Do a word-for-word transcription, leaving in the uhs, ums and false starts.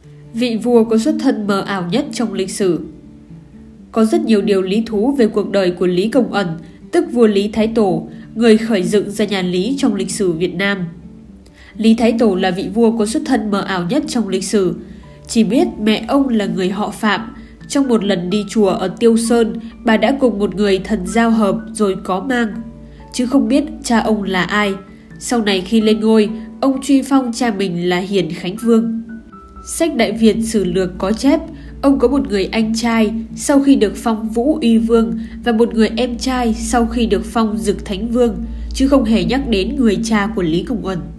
Vị vua có xuất thân mờ ảo nhất trong lịch sử. Có rất nhiều điều lý thú về cuộc đời của Lý Công Uẩn, tức vua Lý Thái Tổ, người khởi dựng ra nhà Lý trong lịch sử Việt Nam. Lý Thái Tổ là vị vua có xuất thân mờ ảo nhất trong lịch sử. Chỉ biết mẹ ông là người họ Phạm. Trong một lần đi chùa ở Tiêu Sơn, bà đã cùng một người thần giao hợp rồi có mang, chứ không biết cha ông là ai. Sau này khi lên ngôi, ông truy phong cha mình là Hiền Khánh Vương. Sách Đại Việt Sử Lược có chép, ông có một người anh trai sau khi được phong Vũ Uy Vương và một người em trai sau khi được phong Dực Thánh Vương, chứ không hề nhắc đến người cha của Lý Công Uẩn.